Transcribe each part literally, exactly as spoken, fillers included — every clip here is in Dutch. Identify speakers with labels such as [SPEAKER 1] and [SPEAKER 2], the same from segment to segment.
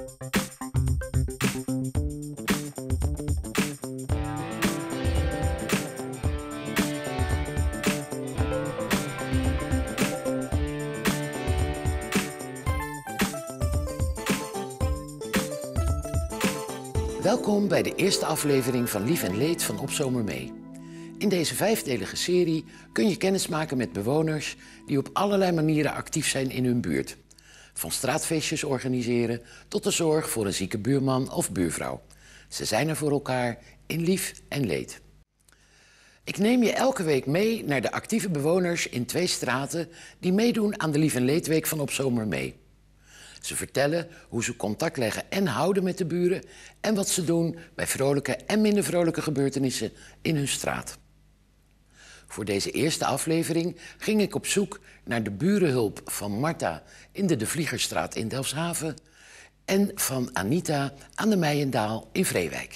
[SPEAKER 1] Welkom bij de eerste aflevering van Lief en Leed van Op Zomer Mee. In deze vijfdelige serie kun je kennis maken met bewoners die op allerlei manieren actief zijn in hun buurt. Van straatfeestjes organiseren tot de zorg voor een zieke buurman of buurvrouw. Ze zijn er voor elkaar in lief en leed. Ik neem je elke week mee naar de actieve bewoners in twee straten die meedoen aan de Lief en Leedweek van Op Zomer Mee. Ze vertellen hoe ze contact leggen en houden met de buren en wat ze doen bij vrolijke en minder vrolijke gebeurtenissen in hun straat. Voor deze eerste aflevering ging ik op zoek naar de burenhulp van Marta in de De Vliegerstraat in Delfshaven en van Anita aan de Meijendaal in Vreewijk.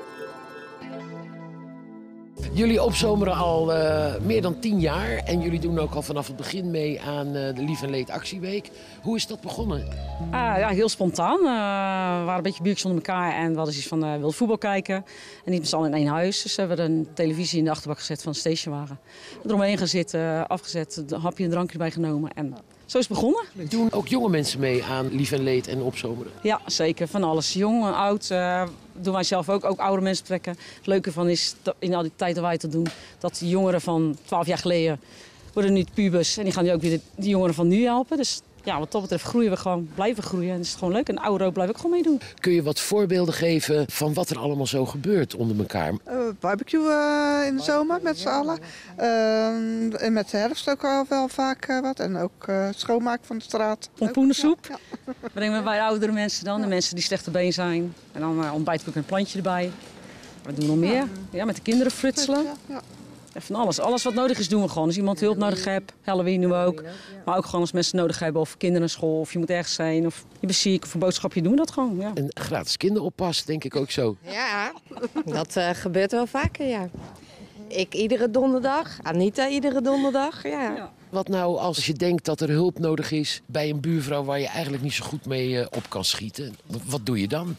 [SPEAKER 1] Jullie opzomeren al uh, meer dan tien jaar en jullie doen ook al vanaf het begin mee aan uh, de Lief en Leed Actieweek. Hoe is dat begonnen?
[SPEAKER 2] Uh, ja, heel spontaan. Uh, we waren een beetje buurtjes onder elkaar en we hadden zoiets van uh, wilden voetbal kijken. En niet met z'n allen in één huis. Dus hebben we een televisie in de achterbak gezet van een stationwagen. Eromheen gaan zitten, afgezet, een hapje en drankje erbij genomen. En zo is het begonnen.
[SPEAKER 1] Doen ook jonge mensen mee aan Lief en Leed en opzomeren?
[SPEAKER 2] Ja, zeker. Van alles. Jong en oud. Uh, doen wij zelf ook. Ook oude mensen trekken. Het leuke van is, dat in al die tijd dat wij het doen, dat de jongeren van twaalf jaar geleden worden nu pubers. En die gaan nu ook weer de, de jongeren van nu helpen. Dus ja, wat dat betreft groeien we gewoon, blijven groeien. En dat is gewoon leuk. En oude ook blijven ook gewoon meedoen.
[SPEAKER 1] Kun je wat voorbeelden geven van wat er allemaal zo gebeurt onder elkaar?
[SPEAKER 3] Uh, barbecue uh, in de zomer met z'n allen. Uh, en met de herfst ook al wel vaak uh, wat. En ook uh, schoonmaken van de straat.
[SPEAKER 2] Pompoenensoep.
[SPEAKER 3] Ja, ja.
[SPEAKER 2] Brengen we bij oudere mensen dan. De mensen die slechte been zijn. En dan uh, ontbijt ik ook een plantje erbij. Wat doen we nog meer? Ja, met de kinderen frutselen.
[SPEAKER 3] Ja, ja.
[SPEAKER 2] Ja, van alles. Alles wat nodig is doen we gewoon. Als iemand hulp nodig heeft, Halloween doen we ook. Maar ook gewoon als mensen nodig hebben, of kinderen naar school, of je moet ergens zijn, of je bent ziek, of een boodschapje doen we dat gewoon. Ja.
[SPEAKER 1] En gratis kinderoppas, denk ik ook zo.
[SPEAKER 4] Ja, dat uh, gebeurt wel vaker, ja. Ik iedere donderdag, Anita iedere donderdag, ja.
[SPEAKER 2] Ja.
[SPEAKER 1] Wat nou als je denkt dat er hulp nodig is bij een buurvrouw waar je eigenlijk niet zo goed mee uh, op kan schieten? Wat, wat doe je dan?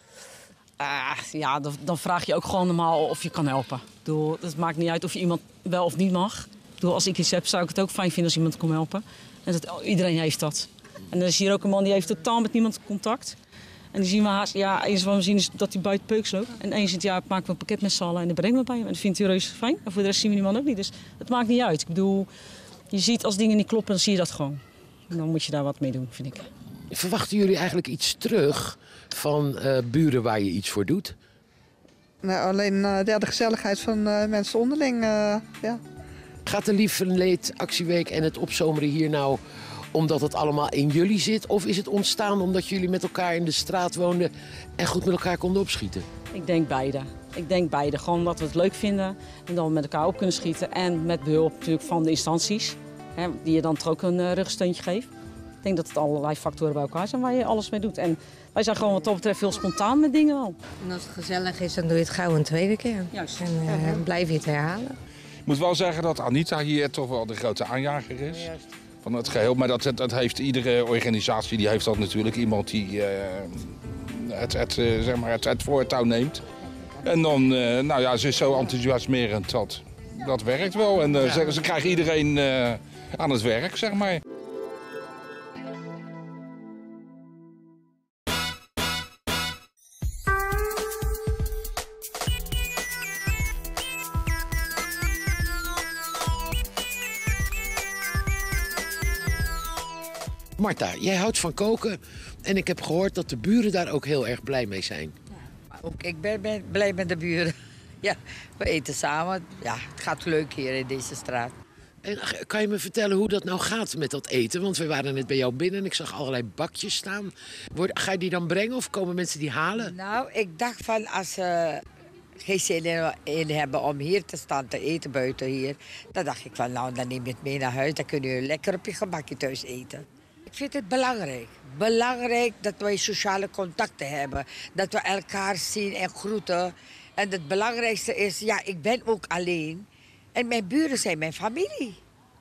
[SPEAKER 2] Uh, ja, dan, dan vraag je ook gewoon normaal of je kan helpen. Ik bedoel, het maakt niet uit of je iemand wel of niet mag. Ik bedoel, als ik iets heb, zou ik het ook fijn vinden als iemand kon helpen. En dat, iedereen heeft dat. En dan is hier ook een man die heeft totaal met niemand contact. En die zien we haast, ja, eens wat we zien is dat hij buiten peuks loopt. En eens in het jaar maken we een pakket met z'n allen en dat brengen we bij hem. En dat vindt hij reuze fijn. En voor de rest zien we die man ook niet. Dus het maakt niet uit. Ik bedoel, je ziet als dingen niet kloppen, dan zie je dat gewoon. En dan moet je daar wat mee doen, vind ik.
[SPEAKER 1] Verwachten jullie eigenlijk iets terug van uh, buren waar je iets voor doet?
[SPEAKER 3] Nou, alleen uh, ja, de gezelligheid van uh, mensen onderling. Uh, ja.
[SPEAKER 1] Gaat de Lief en Leed Actieweek en het opzomeren hier nou omdat het allemaal in jullie zit? Of is het ontstaan omdat jullie met elkaar in de straat woonden en goed met elkaar konden opschieten?
[SPEAKER 2] Ik denk beide. Ik denk beide. Gewoon dat we het leuk vinden en dat we met elkaar op kunnen schieten. En met behulp natuurlijk van de instanties, hè, die je dan toch ook een uh, rugsteuntje geeft. Ik denk dat het allerlei factoren bij elkaar zijn waar je alles mee doet. En wij zijn gewoon wat dat betreft heel spontaan met dingen al.
[SPEAKER 4] En als het gezellig is, dan doe je het gauw een tweede keer.
[SPEAKER 2] Juist.
[SPEAKER 4] En uh, ja. blijf je het herhalen.
[SPEAKER 5] Ik moet wel zeggen dat Anita hier toch wel de grote aanjager is. Juist. Van het geheel. Maar dat, dat heeft iedere organisatie, die heeft dat natuurlijk. Iemand die uh, het, het, uh, zeg maar het, het voortouw neemt. En dan, uh, nou ja, ze is zo enthousiasmerend dat dat werkt wel. En uh, ja. ze, ze krijgen iedereen uh, aan het werk, zeg maar.
[SPEAKER 1] Marta, jij houdt van koken en ik heb gehoord dat de buren daar ook heel erg blij mee zijn.
[SPEAKER 6] Ja, ook ik ben, ben blij met de buren. Ja, we eten samen. Ja, het gaat leuk hier in deze straat.
[SPEAKER 1] En kan je me vertellen hoe dat nou gaat met dat eten? Want we waren net bij jou binnen en ik zag allerlei bakjes staan. Word, ga je die dan brengen of komen mensen die halen?
[SPEAKER 6] Nou, ik dacht van als ze geen zin in hebben om hier te staan te eten buiten hier. Dan dacht ik van nou, dan neem je het mee naar huis. Dan kun je lekker op je gemakje thuis eten. Ik vind het belangrijk. Belangrijk dat wij sociale contacten hebben. Dat we elkaar zien en groeten. En het belangrijkste is, ja, ik ben ook alleen. En mijn buren zijn mijn familie.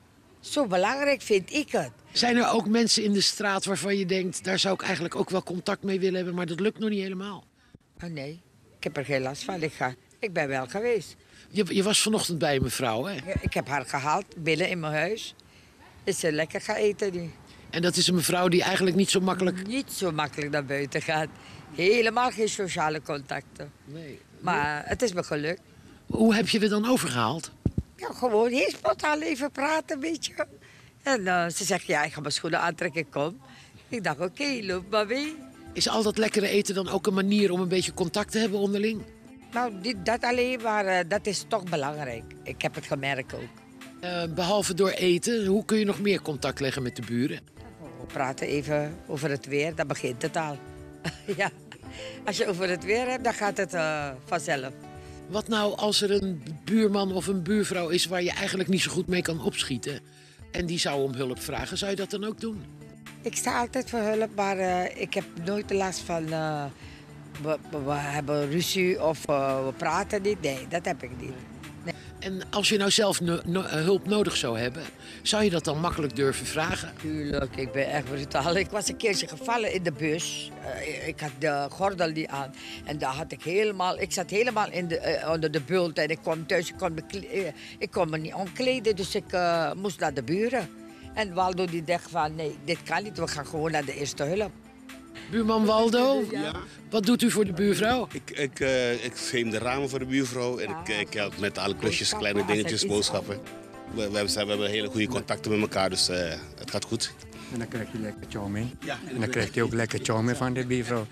[SPEAKER 6] Zo belangrijk vind ik het.
[SPEAKER 1] Zijn er ook mensen in de straat waarvan je denkt... daar zou ik eigenlijk ook wel contact mee willen hebben... maar dat lukt nog niet helemaal?
[SPEAKER 6] Oh nee, ik heb er geen last van. Ik, ga, ik ben wel geweest.
[SPEAKER 1] Je, je was vanochtend bij een mevrouw, hè?
[SPEAKER 6] Ja, ik heb haar gehaald binnen in mijn huis. Is ze lekker gaan eten nu.
[SPEAKER 1] En dat is een mevrouw die eigenlijk niet zo makkelijk...
[SPEAKER 6] Niet zo makkelijk naar buiten gaat. Helemaal geen sociale contacten.
[SPEAKER 1] Nee.
[SPEAKER 6] Maar het is me gelukt.
[SPEAKER 1] Hoe heb je er dan overgehaald?
[SPEAKER 6] Ja, gewoon heel spontaan even praten, een beetje. En uh, ze zegt, ja, ik ga mijn schoenen aantrekken, ik kom. Ik dacht, oké, okay, loop maar mee.
[SPEAKER 1] Is al dat lekkere eten dan ook een manier om een beetje contact te hebben onderling?
[SPEAKER 6] Nou, dit, dat alleen, maar uh, dat is toch belangrijk. Ik heb het gemerkt ook.
[SPEAKER 1] Uh, behalve door eten, hoe kun je nog meer contact leggen met de buren?
[SPEAKER 6] We praten even over het weer, dan begint het al. Ja. Als je over het weer hebt, dan gaat het uh, vanzelf.
[SPEAKER 1] Wat nou als er een buurman of een buurvrouw is waar je eigenlijk niet zo goed mee kan opschieten... en die zou om hulp vragen, zou je dat dan ook doen?
[SPEAKER 6] Ik sta altijd voor hulp, maar uh, ik heb nooit de last van... Uh, we, we hebben ruzie of uh, we praten niet. Nee, dat heb ik niet. Nee.
[SPEAKER 1] En als je nou zelf no- no- hulp nodig zou hebben, zou je dat dan makkelijk durven vragen?
[SPEAKER 6] Tuurlijk, ik ben echt brutaal. Ik was een keertje gevallen in de bus. Uh, ik had de gordel niet aan. En daar had ik helemaal... Ik zat helemaal in de, uh, onder de bult en ik kwam thuis. Ik kon me, uh, ik kon me niet omkleden, dus ik uh, moest naar de buren. En Waldo die dacht van, nee, dit kan niet. We gaan gewoon naar de eerste hulp.
[SPEAKER 1] Buurman Waldo, ja. Wat doet u voor de buurvrouw?
[SPEAKER 7] Ik, ik, uh, ik scheem de ramen voor de buurvrouw en ik, ik help met alle klusjes, kleine dingetjes, boodschappen. We, we, hebben, we hebben hele goede contacten met elkaar, dus uh, het gaat goed.
[SPEAKER 8] En dan krijg je lekker chow mee. Ja, en dan krijgt hij ook lekker chow mee van de buurvrouw.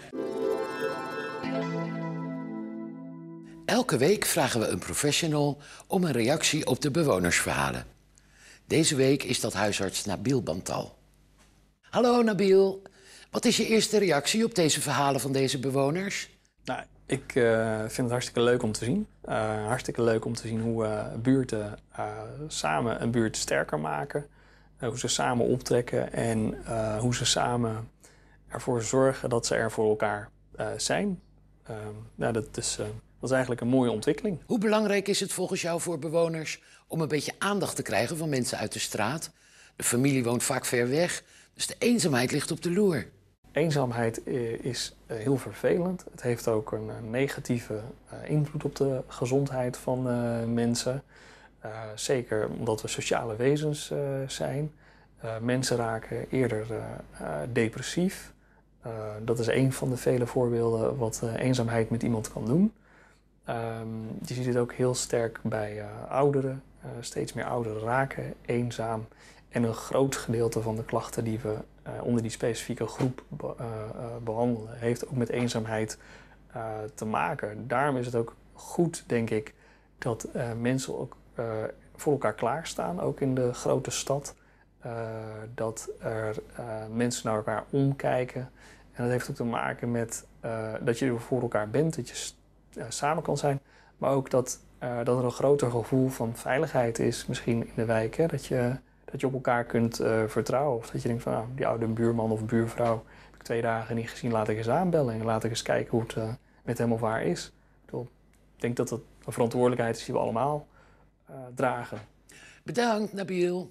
[SPEAKER 1] Elke week vragen we een professional om een reactie op de bewonersverhalen. Deze week is dat huisarts Nabil Bantal. Hallo Nabil. Wat is je eerste reactie op deze verhalen van deze bewoners?
[SPEAKER 9] Nou, ik uh, vind het hartstikke leuk om te zien. Uh, hartstikke leuk om te zien hoe uh, buurten uh, samen een buurt sterker maken. Uh, hoe ze samen optrekken en uh, hoe ze samen ervoor zorgen dat ze er voor elkaar uh, zijn. Uh, nou, dat, is, uh, dat is eigenlijk een mooie ontwikkeling.
[SPEAKER 1] Hoe belangrijk is het volgens jou voor bewoners om een beetje aandacht te krijgen van mensen uit de straat? De familie woont vaak ver weg, dus de eenzaamheid ligt op de loer.
[SPEAKER 9] Eenzaamheid is heel vervelend. Het heeft ook een negatieve invloed op de gezondheid van uh, mensen. Uh, zeker omdat we sociale wezens uh, zijn. Uh, mensen raken eerder uh, uh, depressief. Uh, dat is een van de vele voorbeelden wat uh, eenzaamheid met iemand kan doen. Uh, je ziet het ook heel sterk bij uh, ouderen. Uh, steeds meer ouderen raken eenzaam. En een groot gedeelte van de klachten die we uh, onder die specifieke groep be- uh, uh, behandelen, heeft ook met eenzaamheid uh, te maken. Daarom is het ook goed, denk ik, dat uh, mensen ook uh, voor elkaar klaarstaan, ook in de grote stad. Uh, dat er uh, mensen naar elkaar omkijken. En dat heeft ook te maken met uh, dat je er voor elkaar bent, dat je uh, samen kan zijn. Maar ook dat, uh, dat er een groter gevoel van veiligheid is, misschien in de wijk. Hè? Dat je... Dat je op elkaar kunt uh, vertrouwen. Of dat je denkt van nou, die oude buurman of buurvrouw heb ik twee dagen niet gezien, laat ik eens aanbellen. En laat ik eens kijken hoe het uh, met hem of haar is. Ik, bedoel, ik denk dat dat een verantwoordelijkheid is die we allemaal uh, dragen.
[SPEAKER 1] Bedankt, Nabil.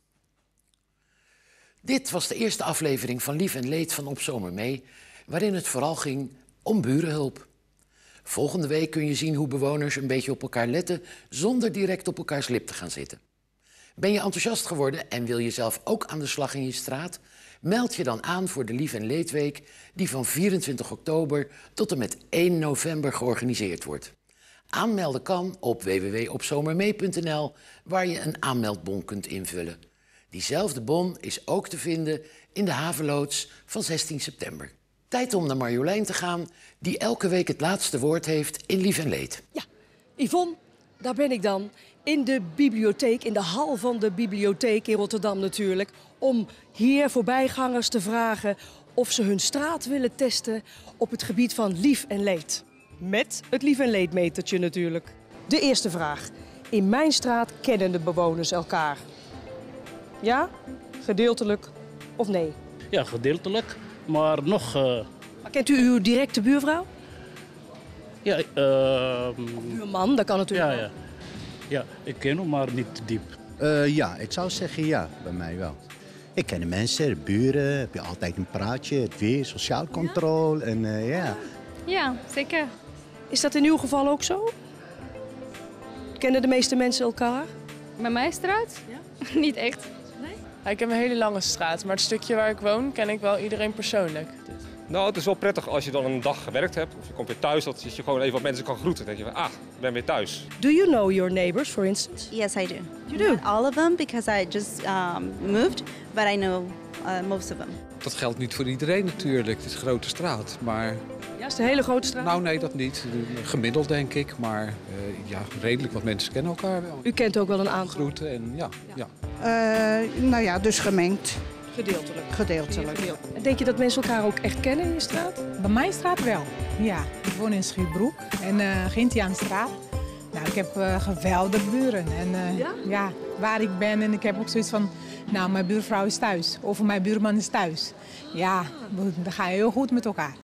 [SPEAKER 1] Dit was de eerste aflevering van Lief en Leed van Op Zomer Mee, waarin het vooral ging om burenhulp. Volgende week kun je zien hoe bewoners een beetje op elkaar letten zonder direct op elkaars lip te gaan zitten. Ben je enthousiast geworden en wil je zelf ook aan de slag in je straat? Meld je dan aan voor de Lief en Leedweek die van vierentwintig oktober tot en met één november georganiseerd wordt. Aanmelden kan op w w w punt opzomermee punt n l waar je een aanmeldbon kunt invullen. Diezelfde bon is ook te vinden in de havenloods van zestien september. Tijd om naar Marjolein te gaan, die elke week het laatste woord heeft in Lief en Leed.
[SPEAKER 10] Ja, Yvonne, daar ben ik dan. In de bibliotheek, in de hal van de bibliotheek in Rotterdam natuurlijk. Om hier voorbijgangers te vragen of ze hun straat willen testen op het gebied van lief en leed. Met het lief en leedmetertje natuurlijk. De eerste vraag. In mijn straat kennen de bewoners elkaar. Ja? Gedeeltelijk of nee?
[SPEAKER 11] Ja, gedeeltelijk. Maar nog... Uh...
[SPEAKER 10] Maar kent u uw directe buurvrouw?
[SPEAKER 11] Ja, uh...
[SPEAKER 10] Buurman, dat kan natuurlijk
[SPEAKER 11] ja, ja. Ja, ik ken hem, maar niet diep.
[SPEAKER 12] Uh, ja, ik zou zeggen ja, bij mij wel. Ik ken de mensen, de buren, heb je altijd een praatje, het weer, sociaal controle en uh, ja.
[SPEAKER 13] Ja, zeker.
[SPEAKER 10] Is dat in uw geval ook zo? Kennen de meeste mensen elkaar?
[SPEAKER 13] Bij mijn straat? Ja. Niet echt.
[SPEAKER 14] Nee? Ja, ik heb een hele lange straat, maar het stukje waar ik woon ken ik wel iedereen persoonlijk.
[SPEAKER 15] Nou, het is wel prettig als je dan een dag gewerkt hebt of je komt weer thuis, dat je gewoon even wat mensen kan groeten. Dan denk je van, ah, ik ben weer thuis.
[SPEAKER 10] Do you know your neighbors, for instance?
[SPEAKER 16] Yes, I do.
[SPEAKER 10] You do?
[SPEAKER 16] Not all of them, because I just um, moved, but I know uh, most of them.
[SPEAKER 17] Dat geldt niet voor iedereen natuurlijk, het is een grote straat, maar...
[SPEAKER 10] Ja, is het een hele grote straat?
[SPEAKER 17] Nou nee, dat niet. Gemiddeld denk ik, maar uh, ja, redelijk wat mensen kennen elkaar wel.
[SPEAKER 10] U kent ook wel een aantal?
[SPEAKER 17] Groeten en ja. ja.
[SPEAKER 18] ja. Uh, nou ja, dus gemengd.
[SPEAKER 10] Gedeeltelijk?
[SPEAKER 18] Gedeeltelijk.
[SPEAKER 10] En denk je dat mensen elkaar ook echt kennen in je straat?
[SPEAKER 19] Bij mijn straat wel, ja. Ik woon in Schuurbroek en uh, Gintiaanstraat. Nou, ik heb uh, geweldige buren. En uh, ja? ja, waar ik ben en ik heb ook zoiets van... Nou, mijn buurvrouw is thuis of mijn buurman is thuis. Ja, we, we gaan heel goed met elkaar.